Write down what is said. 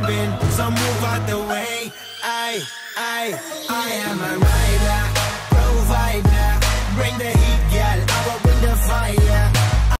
creeping, so move out the way. I am a right.